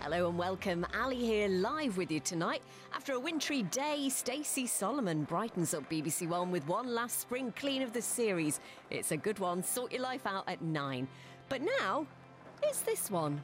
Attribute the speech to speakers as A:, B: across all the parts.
A: Hello and welcome. Ali here, live with you tonight. After a wintry day, Stacey Solomon brightens up BBC One with one last spring clean of the series. It's a good one. Sort your life out at 9. But now, it's this one.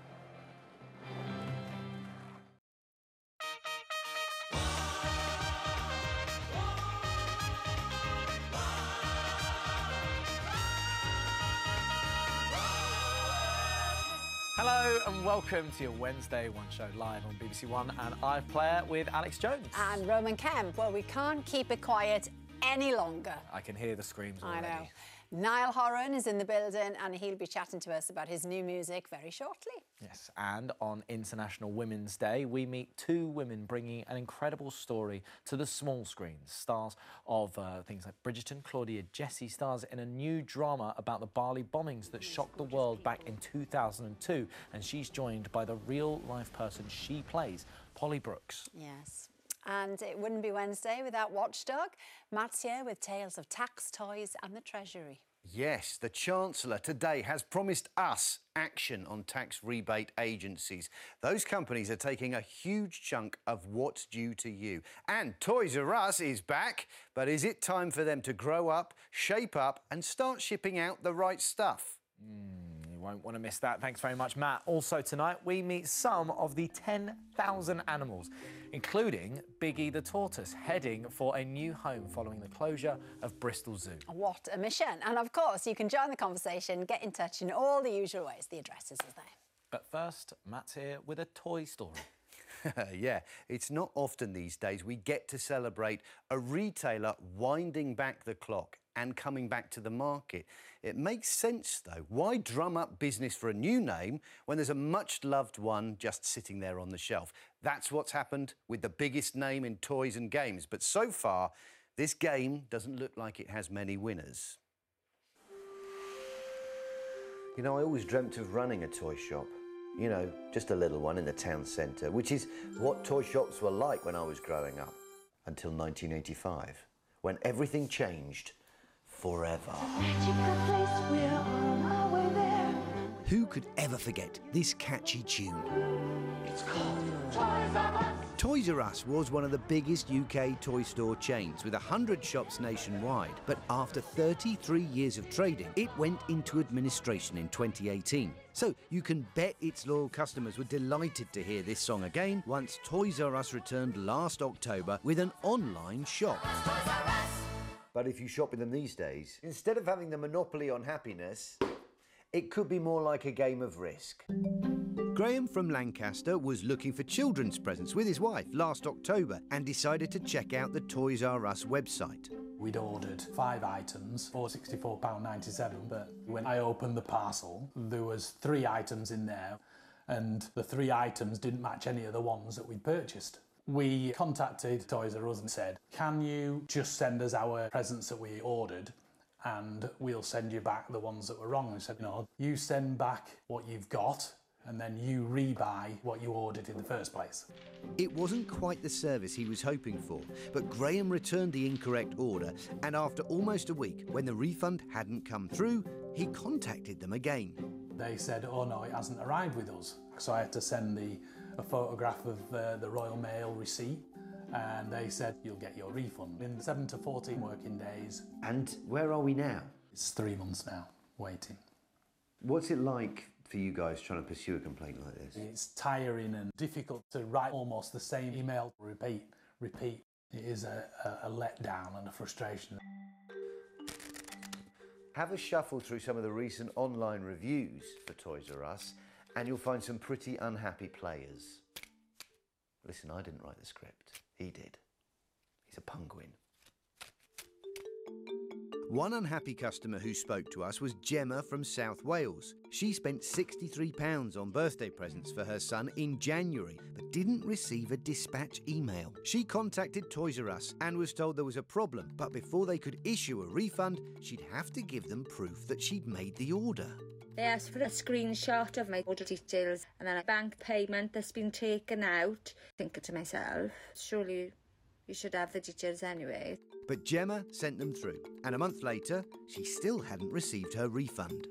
B: Hello and welcome to your Wednesday One Show live on BBC One and iPlayer with Alex Jones.
C: And Roman Kemp. Well, we can't keep it quiet any longer.
B: I can hear the screams already.
C: I know. Niall Horan is in the building and he'll be chatting to us about his new music very shortly.
B: Yes, and on International Women's Day, we meet two women bringing an incredible story to the small screens. Stars of things like Bridgerton, Claudia Jessie stars in a new drama about the Bali bombings that shocked the world back in 2002. And she's joined by the real-life person she plays, Polly Brooks.
C: Yes. And it wouldn't be Wednesday without Watchdog. Matt's here with tales of tax, toys and the Treasury.
D: Yes, the Chancellor today has promised us action on tax rebate agencies. Those companies are taking a huge chunk of what's due to you. And Toys R Us is back, but is it time for them to grow up, shape up and start shipping out the right stuff?
B: You won't want to miss that. Thanks very much, Matt. Also tonight, we meet some of the 10,000 animals, including Biggie the tortoise, heading for a new home following the closure of Bristol Zoo.
C: What a mission. And of course, you can join the conversation, get in touch in all the usual ways. The addresses are there.
B: But first, Matt's here with a toy story.
D: Yeah, it's not often these days we get to celebrate a retailer winding back the clock and coming back to the market. It makes sense, though. Why drum up business for a new name when there's a much-loved one just sitting there on the shelf? That's what's happened with the biggest name in toys and games. But so far, this game doesn't look like it has many winners.
E: You know, I always dreamt of running a toy shop. You know, just a little one in the town centre, which is what toy shops were like when I was growing up. Until 1985, when everything changed forever.
F: Who could ever forget this catchy tune?
G: It's called Toys R Us.
F: Toys R Us was one of the biggest UK toy store chains with 100 shops nationwide. But after 33 years of trading, it went into administration in 2018. So you can bet its loyal customers were delighted to hear this song again once Toys R Us returned last October with an online shop.
E: But if you shop with them these days, instead of having the monopoly on happiness, it could be more like a game of Risk.
F: Graham from Lancaster was looking for children's presents with his wife last October and decided to check out the Toys R Us website.
H: We'd ordered 5 items for £64.97, but when I opened the parcel, there was 3 items in there, and the 3 items didn't match any of the ones that we'd purchased. We contacted Toys R Us and said, can you just send us our presents that we ordered and we'll send you back the ones that were wrong? And we said, no, you send back what you've got and then you rebuy what you ordered in the first place.
F: It wasn't quite the service he was hoping for, but Graham returned the incorrect order, and after almost a week, when the refund hadn't come through, he contacted them again.
H: They said, oh no, it hasn't arrived with us. So I had to send a photograph of the Royal Mail receipt, and they said, you'll get your refund in 7 to 14 working days.
E: And where are we now?
H: It's 3 months now, waiting.
E: What's it like for you guys trying to pursue a complaint like this?
H: It's tiring and difficult to write almost the same email, repeat. It is a letdown and a frustration.
E: Have a shuffle through some of the recent online reviews for Toys R Us and you'll find some pretty unhappy players. Listen, I didn't write the script. He did. He's a penguin.
F: One unhappy customer who spoke to us was Gemma from South Wales. She spent £63 on birthday presents for her son in January, but didn't receive a dispatch email. She contacted Toys R Us and was told there was a problem, but before they could issue a refund, she'd have to give them proof that she'd made the order.
I: They asked for a screenshot of my order details and then a bank payment that's been taken out. Thinking to myself, surely you should have the details anyway.
F: But Gemma sent them through, and a month later, she still hadn't received her refund.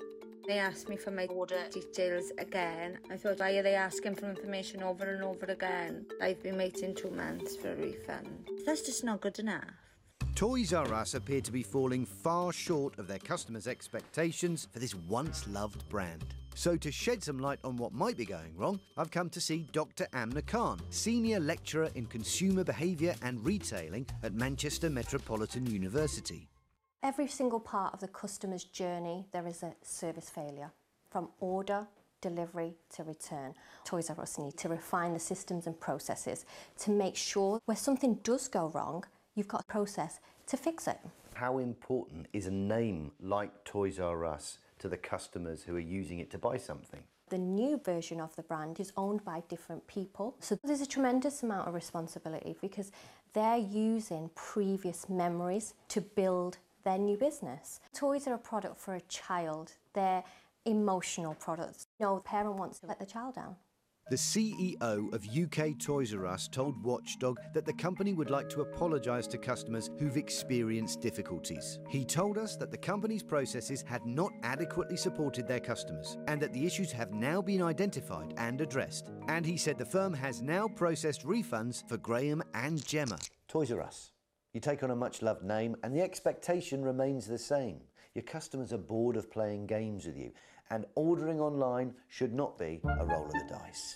I: They asked me for my order details again. I thought, why are they asking for information over and over again? I've been waiting 2 months for a refund. That's just not good enough.
F: Toys R Us appear to be falling far short of their customers' expectations for this once-loved brand. So to shed some light on what might be going wrong, I've come to see Dr. Amna Khan, Senior Lecturer in Consumer Behaviour and Retailing at Manchester Metropolitan University.
J: Every single part of the customer's journey, there is a service failure, from order, delivery to return. Toys R Us need to refine the systems and processes to make sure where something does go wrong, you've got a process to fix it.
E: How important is a name like Toys R Us to the customers who are using it to buy something?
J: The new version of the brand is owned by different people, so there's a tremendous amount of responsibility because they're using previous memories to build their new business. Toys are a product for a child. They're emotional products. No parent wants to let the child down.
F: The CEO of UK Toys R Us told Watchdog that the company would like to apologise to customers who've experienced difficulties. He told us that the company's processes had not adequately supported their customers and that the issues have now been identified and addressed. And he said the firm has now processed refunds for Graham and Gemma.
E: Toys R Us. You take on a much-loved name and the expectation remains the same. Your customers are bored of playing games with you, and ordering online should not be a roll of the dice.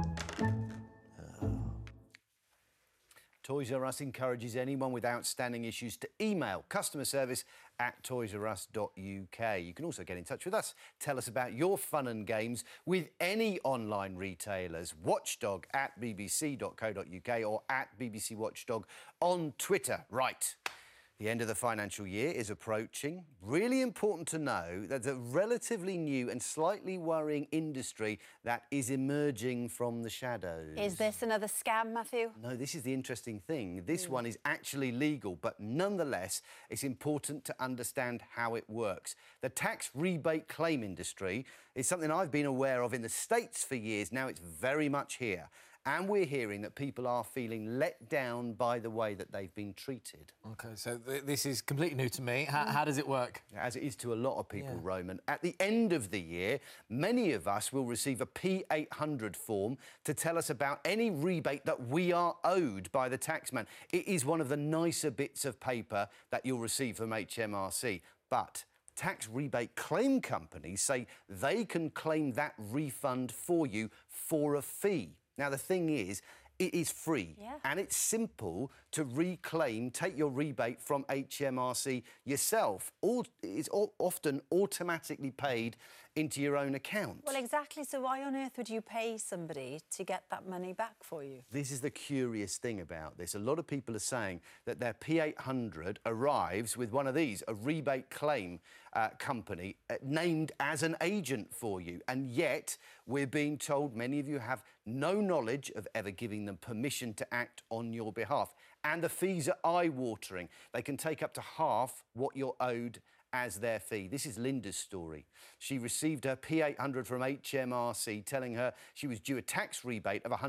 D: Toys R Us encourages anyone with outstanding issues to email customer service at toysrus.uk. You can also get in touch with us. Tell us about your fun and games with any online retailers. Watchdog at bbc.co.uk or at BBC Watchdog on Twitter. Right. The end of the financial year is approaching. Really important to know that there's a relatively new and slightly worrying industry that is emerging from the shadows.
C: Is this another scam, Matthew?
D: No, this is the interesting thing. This one is actually legal, but nonetheless, it's important to understand how it works. The tax rebate claim industry is something I've been aware of in the States for years. Now it's very much here. And we're hearing that people are feeling let down by the way that they've been treated.
B: OK, so this is completely new to me. How does it work?
D: As it is to a lot of people, Roman. At the end of the year, many of us will receive a P800 form to tell us about any rebate that we are owed by the taxman. It is one of the nicer bits of paper that you'll receive from HMRC. But tax rebate claim companies say they can claim that refund for you for a fee. Now, the thing is, it is free and it's simple to reclaim, take your rebate from HMRC yourself. It's often automatically paid into your own account.
C: Well, exactly. So why on earth would you pay somebody to get that money back for you?
D: This is the curious thing about this. A lot of people are saying that their P800 arrives with one of these, a rebate claim company named as an agent for you. And yet we're being told many of you have no knowledge of ever giving them permission to act on your behalf. And the fees are eye-watering. They can take up to half what you're owed as their fee. This is Linda's story. She received her P800 from HMRC telling her she was due a tax rebate of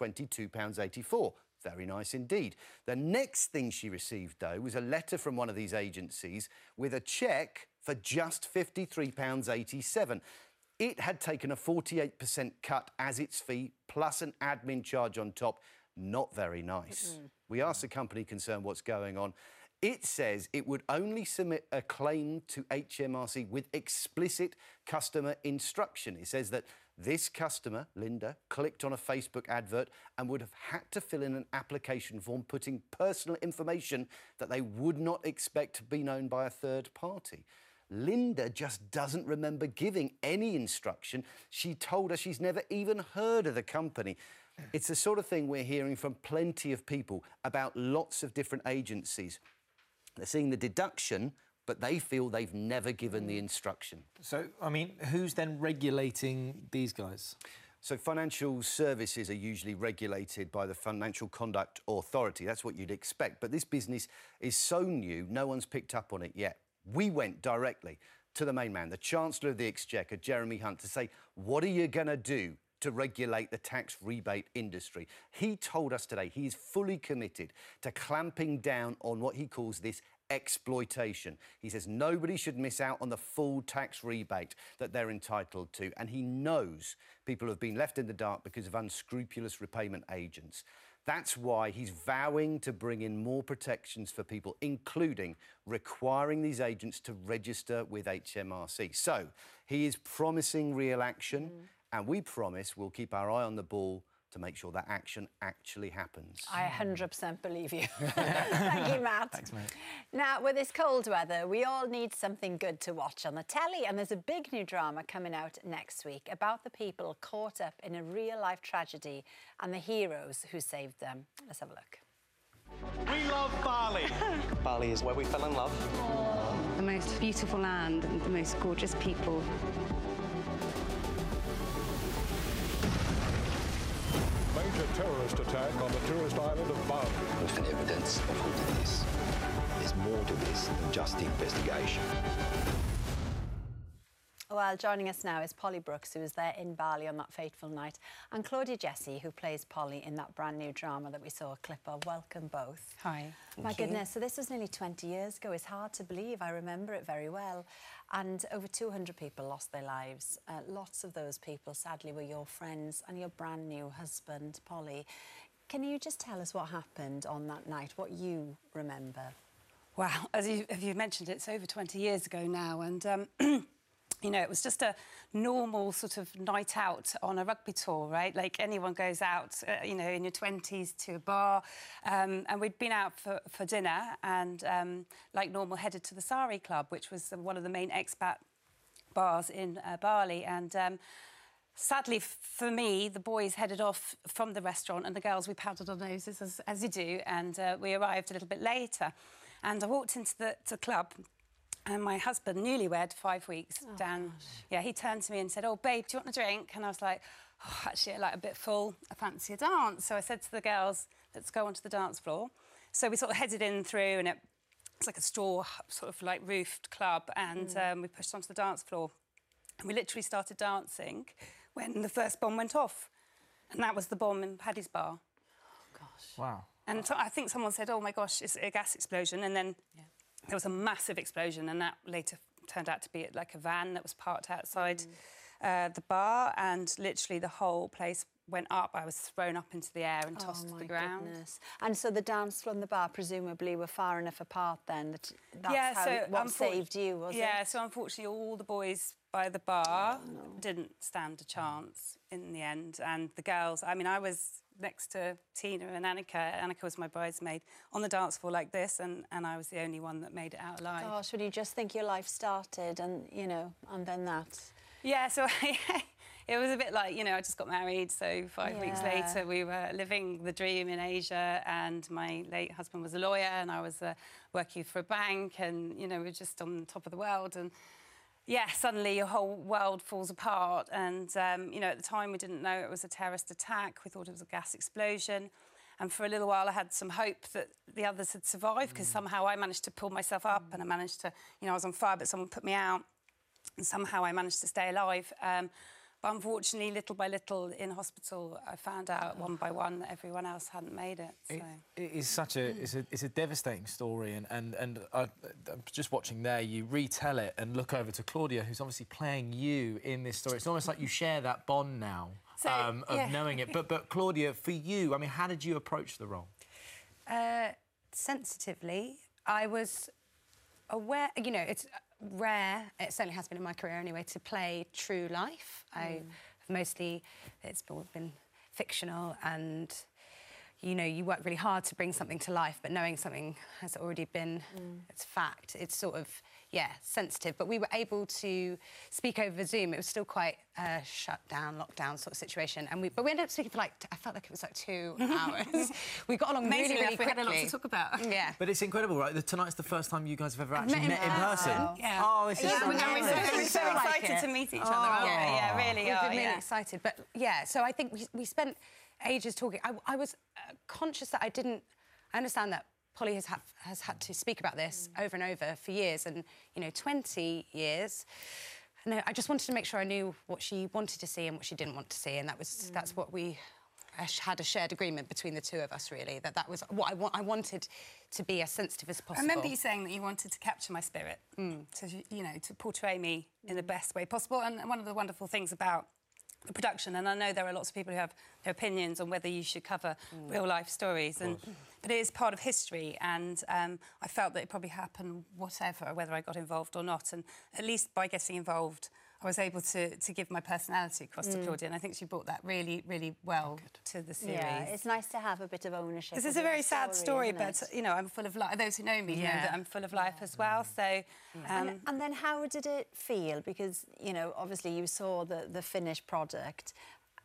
D: £122.84. Very nice indeed. The next thing she received, though, was a letter from one of these agencies with a cheque for just £53.87. It had taken a 48% cut as its fee, plus an admin charge on top. Not very nice. We asked the company concerned what's going on. It says it would only submit a claim to HMRC with explicit customer instruction. It says that this customer, Linda, clicked on a Facebook advert and would have had to fill in an application form putting personal information that they would not expect to be known by a third party. Linda just doesn't remember giving any instruction. She told us she's never even heard of the company. It's the sort of thing we're hearing from plenty of people about lots of different agencies. They're seeing the deduction, but they feel they've never given the instruction.
B: So, I mean, who's then regulating these guys?
D: So financial services are usually regulated by the Financial Conduct Authority. That's what you'd expect. But this business is so new, no one's picked up on it yet. We went directly to the main man, the Chancellor of the Exchequer, Jeremy Hunt, to say, what are you going to do to regulate the tax rebate industry? He told us today he is fully committed to clamping down on what he calls this exploitation. He says nobody should miss out on the full tax rebate that they're entitled to, and he knows people have been left in the dark because of unscrupulous repayment agents. That's why he's vowing to bring in more protections for people, including requiring these agents to register with HMRC. So he is promising real action, and we promise we'll keep our eye on the ball to make sure that action actually happens.
C: I 100% believe you. Thank you, Matt.
B: Thanks, mate.
C: Now, with this cold weather, we all need something good to watch on the telly, and there's a big new drama coming out next week about the people caught up in a real-life tragedy and the heroes who saved them. Let's have a look.
K: We love Bali. Bali is where we fell in love.
L: The most beautiful land and the most gorgeous people.
M: Major terrorist attack on the tourist island of Bali.
N: And evidence of who did this. There's more to this than just the investigation.
C: Well, joining us now is Polly Brooks, who was there in Bali on that fateful night, and Claudia Jessie, who plays Polly in that brand new drama that we saw a clip of. Welcome both.
L: Hi.
C: My goodness, so this was nearly 20 years ago. It's hard to believe. I remember it very well. And over 200 people lost their lives. Lots of those people, sadly, were your friends and your brand new husband, Polly. Can you just tell us what happened on that night, what you remember?
L: Wow, as you mentioned, it's over 20 years ago now, and you know, it was just a normal sort of night out on a rugby tour, right? Like anyone goes out, you know, in your 20s to a bar. And we'd been out for dinner and, like normal, headed to the Sari Club, which was one of the main expat bars in Bali. And sadly, for me, the boys headed off from the restaurant and the girls, we powdered our noses, as you do. And we arrived a little bit later. And I walked into the club. And my husband, newlywed, 5 weeks down, yeah, he turned to me and said, "Oh, babe, do you want a drink?" And I was like, "Oh, actually, I'm like a bit full. I fancy a dance." So I said to the girls, "Let's go onto the dance floor." So we sort of headed in through, and it's like a straw, sort of like roofed club, and we pushed onto the dance floor. And we literally started dancing when the first bomb went off. And that was the bomb in Paddy's bar.
C: Oh, gosh.
B: Wow.
L: And so I think someone said, "Oh, my gosh, it's a gas explosion." And then... Yeah. There was a massive explosion, and that later turned out to be like a van that was parked outside the bar, and literally the whole place went up. I was thrown up into the air and tossed to the ground.
C: Goodness. And so the dance floor and the bar presumably were far enough apart then that that's
L: yeah,
C: how what saved you, was it?
L: Yeah, so unfortunately all the boys by the bar didn't stand a chance in the end, and the girls, I mean, I was next to Tina and Annika. Annika was my bridesmaid on the dance floor like this, and I was the only one that made it out alive.
C: Gosh, when you just think your life started and, you know, and then that.
L: Yeah, so it was a bit like, you know, I just got married, so 5 weeks later we were living the dream in Asia, and my late husband was a lawyer and I was working for a bank, and, you know, we were just on top of the world, and yeah, suddenly your whole world falls apart. And, you know, at the time we didn't know it was a terrorist attack. We thought it was a gas explosion. And for a little while I had some hope that the others had survived, because somehow I managed to pull myself up and I managed to, you know, I was on fire, but someone put me out. And somehow I managed to stay alive. But unfortunately, little by little in hospital, I found out one by one that everyone else hadn't made it. So.
B: It is such a it's a devastating story, and I'm just watching there. You retell it and look over to Claudia, who's obviously playing you in this story. It's almost like you share that bond now of knowing it. But Claudia, for you, I mean, how did you approach the role?
L: Sensitively, I was aware. You know, it's rare, it certainly has been in my career anyway, to play true life. It's been fictional, and, you know, you work really hard to bring something to life, but knowing something has already been, it's fact, it's sort of, yeah, sensitive. But we were able to speak over Zoom. It was still quite a shut down, lockdown sort of situation. But we ended up speaking for, like, I felt like it was like 2 hours. We got along really, really quickly. We had a lot to talk about. Yeah.
B: But it's incredible, right? Tonight's the first time you guys have ever actually met in person.
L: Yeah.
B: Oh, this is
L: we're so excited to meet each other, aren't we? Yeah, really are. We've been really excited. But, yeah, so I think we spent ages talking. I was conscious that I understand that Polly has had to speak about this over and over for years, and, you know, 20 years. And I just wanted to make sure I knew what she wanted to see and what she didn't want to see, and that's what we
O: had a shared agreement between the two of us, really, that was what I wanted to be as sensitive as possible.
L: I remember you saying that you wanted to capture my spirit, to portray me in the best way possible. And one of the wonderful things about the production, and I know there are lots of people who have their opinions on whether you should cover real-life stories, but it is part of history, and I felt that it probably happened whether I got involved or not, and at least by getting involved I was able to give my personality across to Claudia, and I think she brought that really, really well to the series.
C: Yeah, it's nice to have a bit of ownership.
L: This is a very sad story, but, you know, I'm full of life. Those who know me know that I'm full of life as well, so...
C: And then how did it feel? Because, you know, obviously you saw the finished product.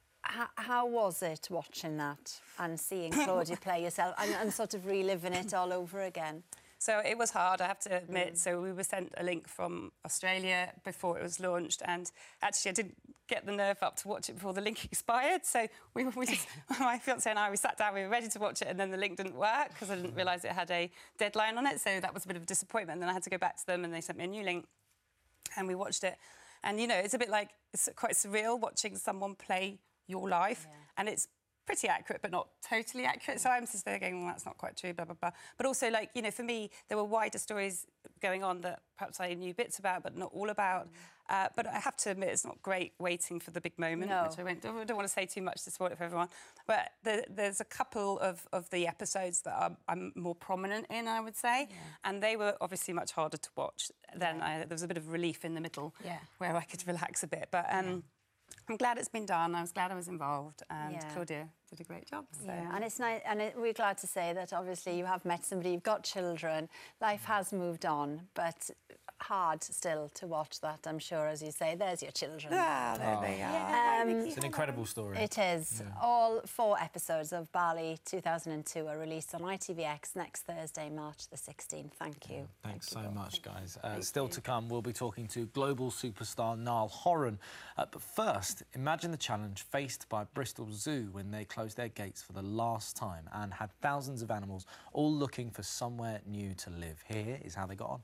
C: How was it watching that and seeing Claudia play yourself and sort of reliving it all over again?
L: So it was hard, I have to admit. So we were sent a link from Australia before it was launched, and actually I didn't get the nerve up to watch it before the link expired. So we just, my fiancé and I, we sat down, we were ready to watch it, and then the link didn't work because I didn't realise it had a deadline on it. So that was a bit of a disappointment. And then I had to go back to them, and they sent me a new link, and we watched it. And, you know, it's a bit like, it's quite surreal watching someone play your life, and it's pretty accurate, but not totally accurate. So I'm just there going, well, that's not quite true, blah, blah, blah. But also, like, you know, for me, there were wider stories going on that perhaps I knew bits about, but not all about. But I have to admit, it's not great waiting for the big moment, which I don't want to say too much to spoil it for everyone. But there's a couple of the episodes that I'm more prominent in, I would say. And they were obviously much harder to watch. Then there was a bit of relief in the middle where I could relax a bit. But I'm glad it's been done. I was glad I was involved, and Claudia did a great job. So.
C: Yeah, and it's nice, and we're glad to say that obviously you have met somebody, you've got children, life has moved on, but hard still to watch that, I'm sure, as you say. There's your children.
L: There they are.
B: It's an incredible story.
C: It is. Yeah. All 4 episodes of Bali 2002 are released on ITVX next Thursday, March the 16th. Thank you.
B: Thanks so much, guys. Still to come, we'll be talking to global superstar Niall Horan. But first, imagine the challenge faced by Bristol Zoo when they closed their gates for the last time and had thousands of animals all looking for somewhere new to live. Here is how they got on.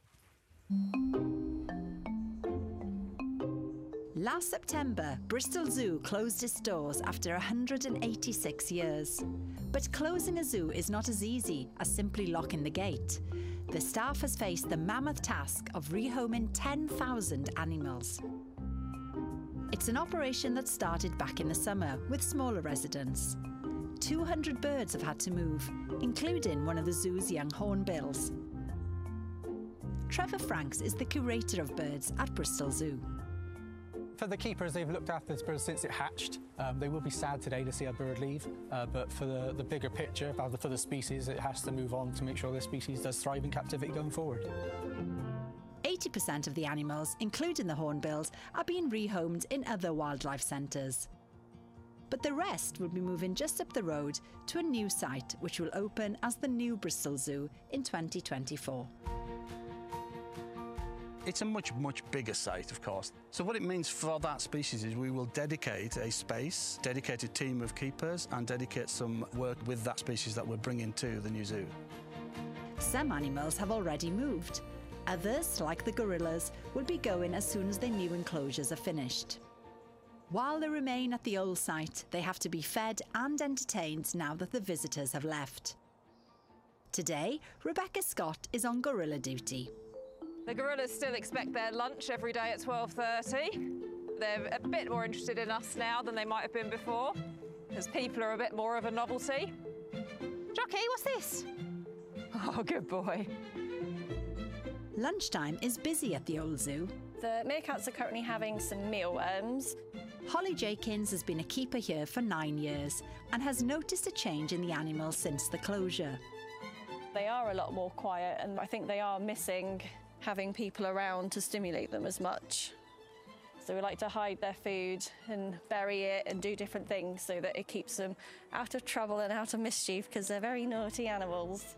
P: Last September, Bristol Zoo closed its doors after 186 years. But closing a zoo is not as easy as simply locking the gate. The staff has faced the mammoth task of rehoming 10,000 animals. It's an operation that started back in the summer with smaller residents. 200 birds have had to move, including one of the zoo's young hornbills. Trevor Franks is the curator of birds at Bristol Zoo.
Q: For the keepers, they've looked after this bird since it hatched. They will be sad today to see a bird leave, but for the bigger picture, for the species, it has to move on to make sure the species does thrive in captivity going forward.
P: 80% of the animals, including the hornbills, are being rehomed in other wildlife centres. But the rest will be moving just up the road to a new site, which will open as the new Bristol Zoo in 2024.
R: It's a much bigger site, of course. So what it means for that species is we will dedicate a space, dedicate a team of keepers, and dedicate some work with that species that we're bringing to the new zoo.
P: Some animals have already moved. Others, like the gorillas, will be going as soon as their new enclosures are finished. While they remain at the old site, they have to be fed and entertained now that the visitors have left. Today, Rebecca Scott is on gorilla duty.
S: The gorillas still expect their lunch every day at 12:30. They're a bit more interested in us now than they might have been before, as people are a bit more of a novelty. Jockey, what's this? Oh, good boy.
P: Lunchtime is busy at the old zoo.
T: The meerkats are currently having some mealworms.
P: Holly Jakins has been a keeper here for 9 years and has noticed a change in the animals since the closure.
T: They are a lot more quiet, and I think they are missing having people around to stimulate them as much. So we like to hide their food and bury it and do different things so that it keeps them out of trouble and out of mischief, because they're very naughty animals.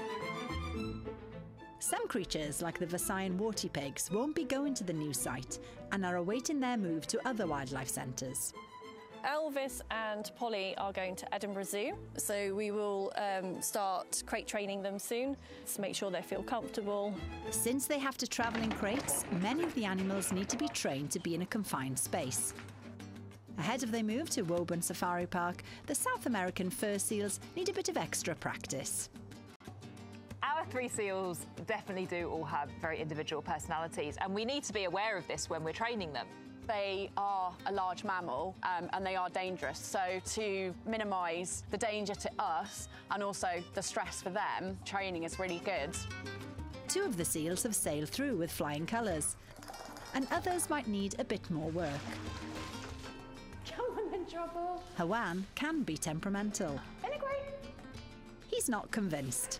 P: Some creatures, like the Versailles warty pigs, won't be going to the new site and are awaiting their move to other wildlife centres.
T: Elvis and Polly are going to Edinburgh Zoo, so we will start crate training them soon to make sure they feel comfortable.
P: Since they have to travel in crates, many of the animals need to be trained to be in a confined space. Ahead of their move to Woburn Safari Park, the South American fur seals need a bit of extra practice.
S: Our 3 seals definitely do all have very individual personalities, and we need to be aware of this when we're training them.
U: They are a large mammal and they are dangerous, so to minimise the danger to us and also the stress for them, training is really good.
P: 2 of the seals have sailed through with flying colours, and others might need a bit more work.
U: Come on in trouble.
P: Hawan can be temperamental.
U: Great.
P: He's not convinced.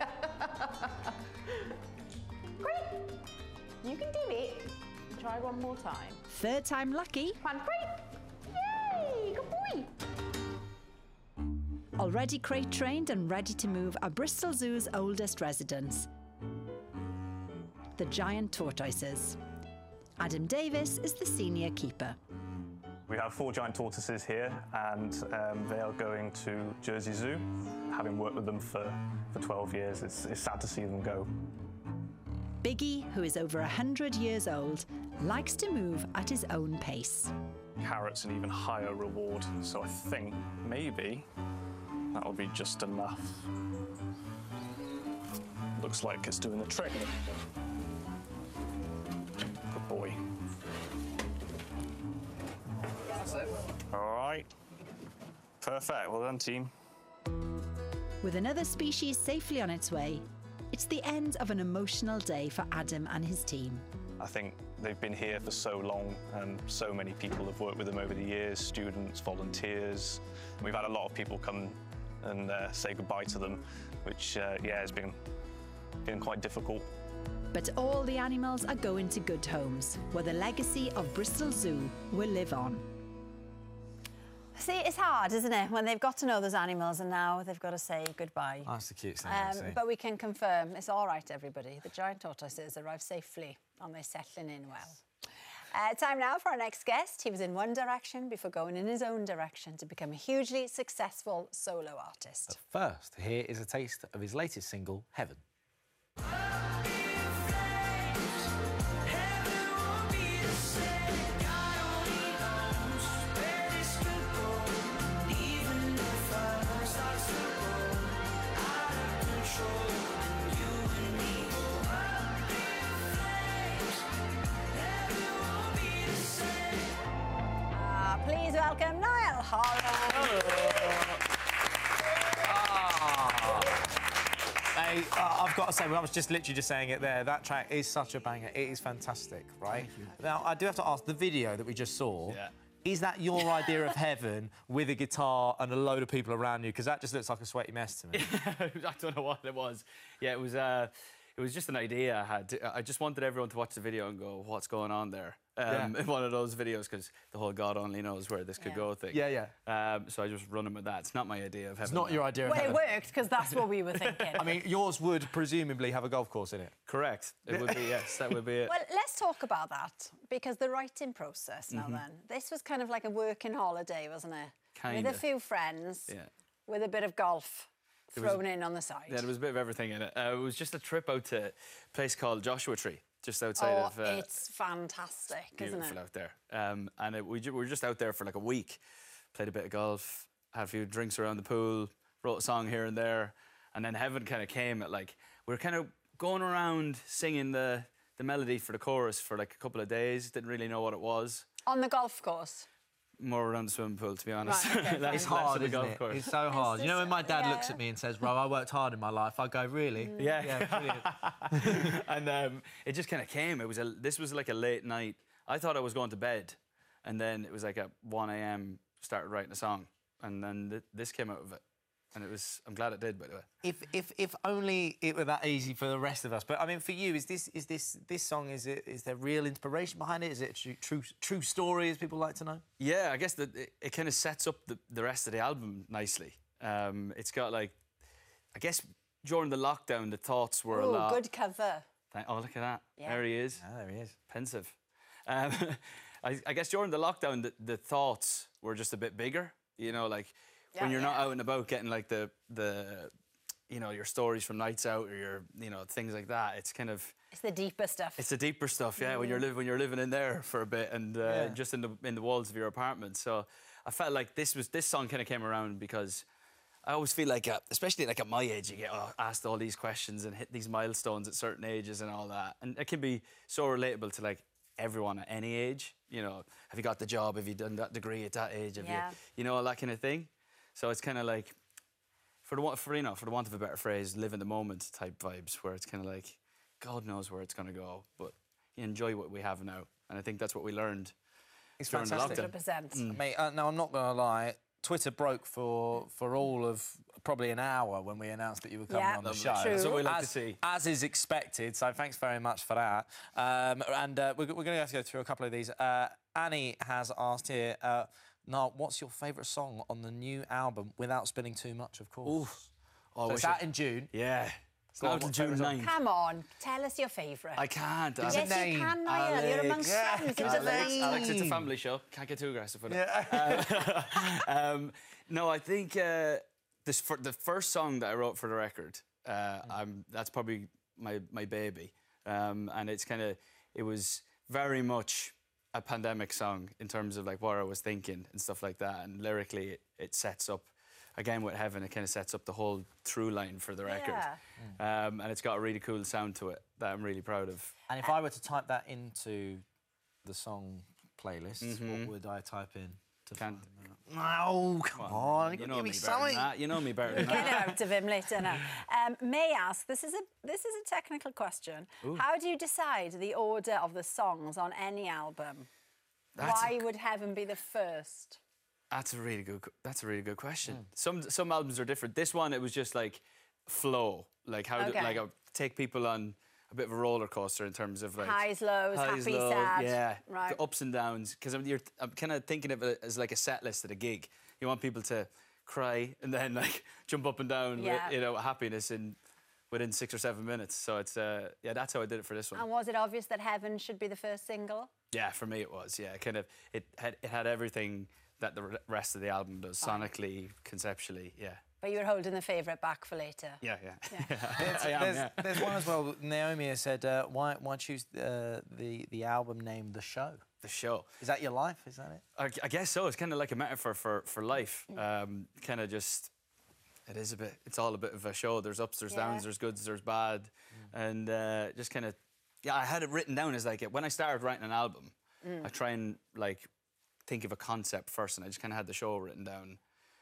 U: Great. You can do it. Try one more time.
P: 3rd time lucky.
U: Come on, great. Yay, good boy.
P: Already crate trained and ready to move are Bristol Zoo's oldest residents, the giant tortoises. Adam Davis is the senior keeper.
V: We have 4 giant tortoises here, and they are going to Jersey Zoo. Having worked with them for 12 years, it's sad to see them go.
P: Biggie, who is over 100 years old, likes to move at his own pace.
V: Carrots an even higher reward, so I think maybe that'll be just enough. Looks like it's doing the trick. Good boy. That's it. All right. Perfect. Well done, team.
P: With another species safely on its way, it's the end of an emotional day for Adam and his team.
V: I think they've been here for so long, and so many people have worked with them over the years, students, volunteers. We've had a lot of people come and say goodbye to them, which, yeah, has been quite difficult.
P: But all the animals are going to good homes, where the legacy of Bristol Zoo will live on.
C: See, it's hard, isn't it, when they've got to know those animals and now they've got to say goodbye.
B: Oh, that's the cutest thing to see.
C: But we can confirm it's all right, everybody. The giant tortoises arrived safely and they're settling in well. Time now for our next guest. He was in one direction before going in his own direction to become a hugely successful solo artist.
B: But first, here is a taste of his latest single, Heaven.
C: Please welcome Niall Horan.
B: Hey, I've got to say, I was just literally just saying it there. That track is such a banger. It is fantastic, right? Now, I do have to ask, the video that we just saw, is that your idea of heaven with a guitar and a load of people around you? Because that just looks like a sweaty mess to me.
W: I don't know what it was. Yeah, it was just an idea I had. I just wanted everyone to watch the video and go, what's going on there? In one of those videos, because the whole God only knows where this could go thing.
B: Yeah.
W: So I just running with that. It's not my idea of heaven.
B: It's not your idea of heaven.
C: Well, it worked, because that's what we were thinking.
B: I mean, yours would presumably have a golf course in it.
W: Correct. It would be, yes, that would be it.
C: Well, let's talk about that, because the writing process now then. This was kind of like a working holiday, wasn't it?
W: Kinda.
C: With a few friends, with a bit of golf thrown in on the side.
W: Yeah, there was a bit of everything in it. It was just a trip out to a place called Joshua Tree, just outside of...
C: it's fantastic, isn't it?
W: Beautiful out there. And we were just out there for like a week, played a bit of golf, had a few drinks around the pool, wrote a song here and there, and then Heaven kind of came at like... We were kind of going around singing the melody for the chorus for like a couple of days, didn't really know what it was.
C: On the golf course?
W: More around the swimming pool, to be honest.
C: Right, okay,
B: it's hard, isn't it? It's so hard. You know, when my dad looks at me and says, "Rob, I worked hard in my life," I go, "Really?"
W: Yeah,
B: brilliant.
W: And it just kind of came. This was like a late night. I thought I was going to bed, and then it was like at 1 a.m. started writing a song, and then this came out of it, and it was. I'm glad it did, by the way.
B: If only it were that easy for the rest of us. But I mean, for you, is this song? Is there real inspiration behind it? Is it a true story, as people like to know?
W: Yeah, I guess it kind of sets up the rest of the album nicely. It's got like, I guess during the lockdown, the thoughts were a lot.
C: Good cover.
W: Oh, look at that!
C: Yeah.
W: There he is.
B: Ah, there he is.
W: Pensive. I guess during the lockdown, the thoughts were just a bit bigger. You know, like when you're not out and about getting like the you know, your stories from nights out or your, you know, things like that. It's kind of...
C: It's the deeper stuff.
W: It's the deeper stuff, yeah, when you're living in there for a bit and just in the walls of your apartment. So I felt like this song kind of came around because I always feel like, especially like at my age, you get asked all these questions and hit these milestones at certain ages and all that. And it can be so relatable to like everyone at any age. You know, have you got the job? Have you done that degree at that age? Have you know, all that kind of thing. So it's kind of like, for the want of a better phrase, live in the moment type vibes, where it's kind of like, God knows where it's going to go, but you enjoy what we have now. And I think that's what we learned during the lockdown.
C: 100%.
B: Mate, no, I'm not going to lie. Twitter broke for all of probably an hour when we announced that you were coming on the show.
W: That's what we like to see.
B: As is expected, so thanks very much for that. We're going to have to go through a couple of these. Annie has asked here, Niall, what's your favourite song on the new album, without spilling too much, of course?
W: Oh,
B: so it's out in June.
W: Yeah. It's out in June 9th.
C: Come on, tell us your favourite.
W: I can't.
C: Yes, you can, Niall. You're amongst friends.
W: Alex, it's a family show. Can't get too aggressive with it. No, I think the first song that I wrote for the record, that's probably my baby. And it's kind of, it was very much a pandemic song in terms of like what I was thinking and stuff like that. And lyrically, it sets up, again with Heaven, it kind of sets up the whole through line for the record. And it's got a really cool sound to it that I'm really proud of.
B: And if I were to type that into the song playlist, what would I type in? No, come on,
W: you know me better than that. You know me better than that.
C: Get it out of him later now. May asks, this is a technical question.
W: Ooh.
C: How do you decide the order of the songs on any album? Why would Heaven be the first?
W: That's a really good question. Some albums are different. This one, it was just like flow, like how like I take people on a bit of a roller coaster in terms of like
C: highs, lows, happy, sad.
W: Yeah,
C: right.
W: Ups and downs. Because I'm kind of thinking of it as like a set list at a gig. You want people to cry and then like jump up and down with, you know, happiness within 6 or 7 minutes. So it's yeah, that's how I did it for this one.
C: And was it obvious that Heaven should be the first single?
W: Yeah, for me it was. Yeah, kind of. It had everything that the rest of the album does, sonically, conceptually, yeah.
C: But you were holding the favourite back for later.
W: Yeah.
B: There's one as well. Naomi has said, why choose the album name The Show?
W: The Show.
B: Is that your life? Is that it?
W: I guess so. It's kind of like a metaphor for life. Kind of just, it's all a bit of a show. There's ups, there's downs, there's goods, there's bad. And just kind of, I had it written down as like, when I started writing an album, I try and like, think of a concept first, and I just kind of had the show written down,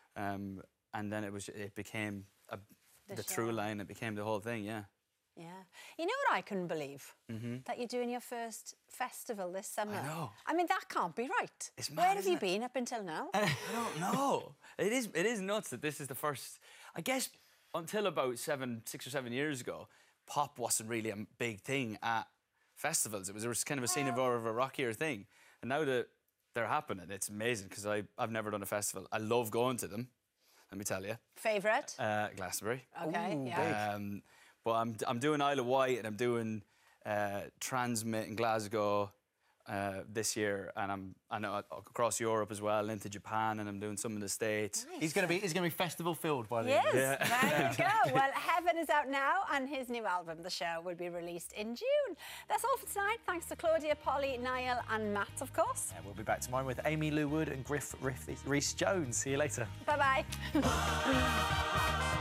W: and then it became the through line. It became the whole thing, yeah.
C: Yeah. You know what I couldn't believe? That you're doing your first festival this summer.
W: I know.
C: I mean, that can't be right.
W: It's mad,
C: Where have you been up until now?
W: I don't know. It is nuts that this is the first. I guess until about 6 or 7 years ago, pop wasn't really a big thing at festivals. It was kind of a scene of a rockier thing, and now that they're happening, it's amazing because I've never done a festival. I love going to them, let me tell you.
C: Favourite?
W: Glastonbury.
C: Okay, yeah.
W: But I'm doing Isle of Wight and I'm doing Transmit in Glasgow this year, and I'm across Europe as well, into Japan, and I'm doing some in the States.
B: Nice. He's going to be festival filled by the
C: end.
B: Yes,
C: there you go. Well, Heaven is out now, and his new album, The Show, will be released in June. That's all for tonight. Thanks to Claudia, Polly, Niall, and Matt, of course.
B: Yeah, we'll be back tomorrow with Amy Lou Wood and Griff Rhys Jones. See you later.
C: Bye bye.